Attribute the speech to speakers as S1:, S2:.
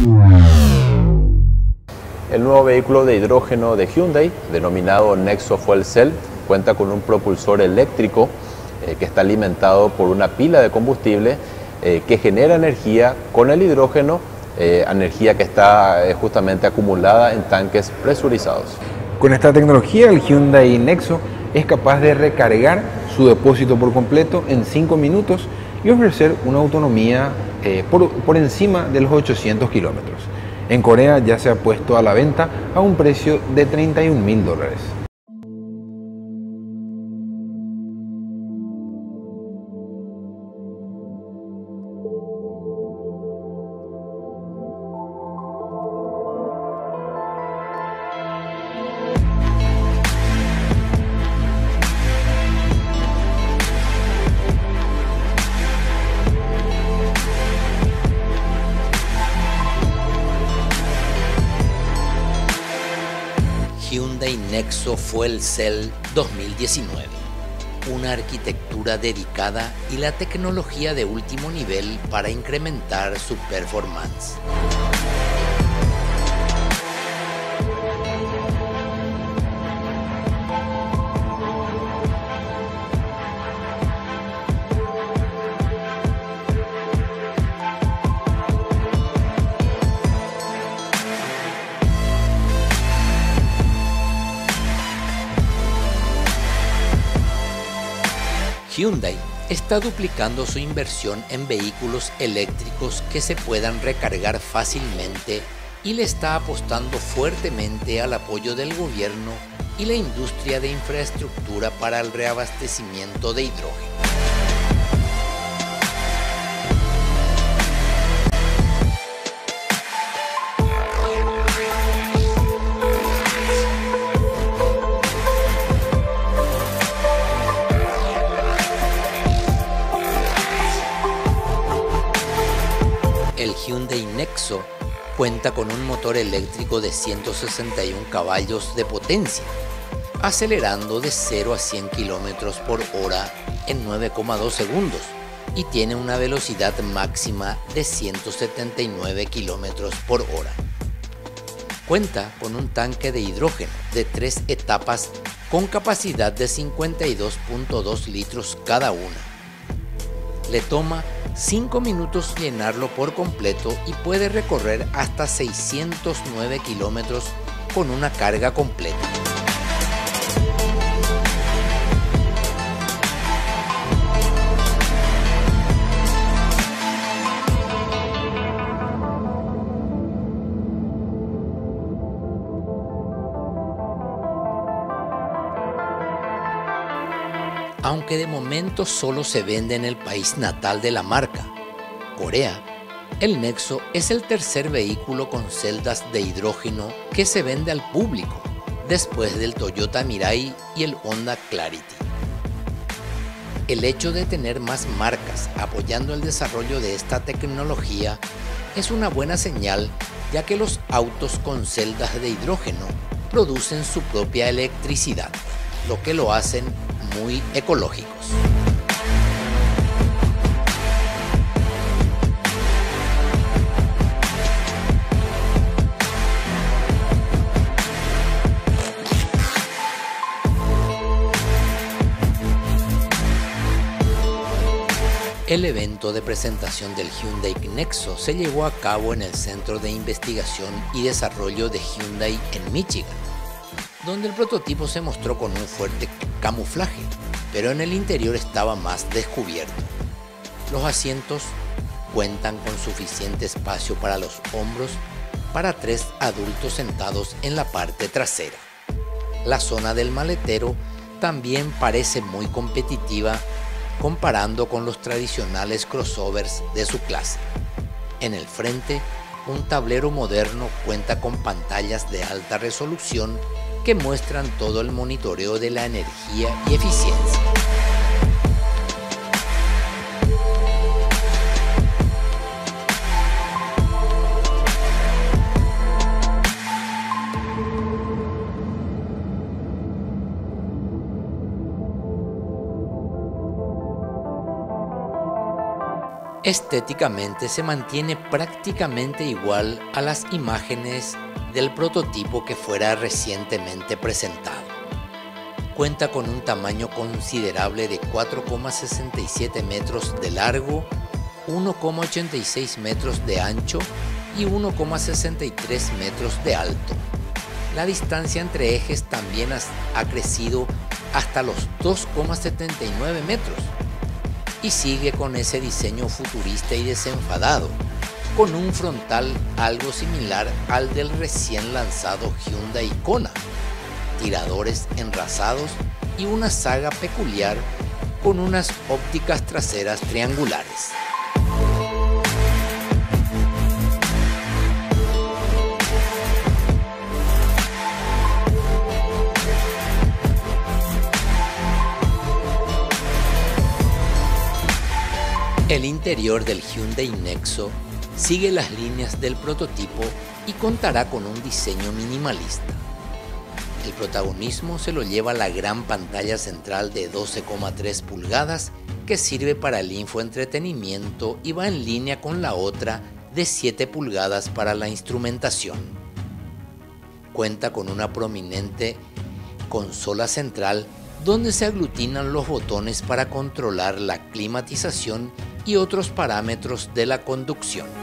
S1: El nuevo vehículo de hidrógeno de Hyundai, denominado Nexo Fuel Cell, cuenta con un propulsor eléctrico que está alimentado por una pila de combustible que genera energía con el hidrógeno, energía que está justamente acumulada en tanques presurizados.
S2: Con esta tecnología, el Hyundai Nexo es capaz de recargar su depósito por completo en 5 minutos y ofrecer una autonomía por encima de los 800 kilómetros. En Corea ya se ha puesto a la venta a un precio de $31.000.
S3: Hyundai Nexo Fuel Cell 2019. Una arquitectura dedicada y la tecnología de último nivel para incrementar su performance. Hyundai está duplicando su inversión en vehículos eléctricos que se puedan recargar fácilmente y le está apostando fuertemente al apoyo del gobierno y la industria de infraestructura para el reabastecimiento de hidrógeno. El Hyundai Nexo cuenta con un motor eléctrico de 161 caballos de potencia, acelerando de 0 a 100 km por hora en 9,2 segundos y tiene una velocidad máxima de 179 km por hora. Cuenta con un tanque de hidrógeno de 3 etapas con capacidad de 52,2 litros cada una. Le toma 5 minutos llenarlo por completo y puede recorrer hasta 609 kilómetros con una carga completa. Aunque de momento solo se vende en el país natal de la marca, Corea, el Nexo es el tercer vehículo con celdas de hidrógeno que se vende al público, después del Toyota Mirai y el Honda Clarity. El hecho de tener más marcas apoyando el desarrollo de esta tecnología es una buena señal, ya que los autos con celdas de hidrógeno producen su propia electricidad, lo que lo hacen muy ecológicos. El evento de presentación del Hyundai Nexo se llevó a cabo en el Centro de Investigación y Desarrollo de Hyundai en Michigan, donde el prototipo se mostró con un fuerte camuflaje, pero en el interior estaba más descubierto. Los asientos cuentan con suficiente espacio para los hombros para 3 adultos sentados en la parte trasera. La zona del maletero también parece muy competitiva comparando con los tradicionales crossovers de su clase. En el frente, un tablero moderno cuenta con pantallas de alta resolución que muestran todo el monitoreo de la energía y eficiencia. Estéticamente se mantiene prácticamente igual a las imágenes del prototipo que fuera recientemente presentado. Cuenta con un tamaño considerable de 4,67 metros de largo, 1,86 metros de ancho y 1,63 metros de alto. La distancia entre ejes también ha crecido hasta los 2,79 metros y sigue con ese diseño futurista y desenfadado, con un frontal algo similar al del recién lanzado Hyundai Kona, tiradores enrasados y una saga peculiar con unas ópticas traseras triangulares. El interior del Hyundai Nexo sigue las líneas del prototipo y contará con un diseño minimalista. El protagonismo se lo lleva la gran pantalla central de 12,3 pulgadas que sirve para el infoentretenimiento y va en línea con la otra de 7 pulgadas para la instrumentación. Cuenta con una prominente consola central donde se aglutinan los botones para controlar la climatización y otros parámetros de la conducción.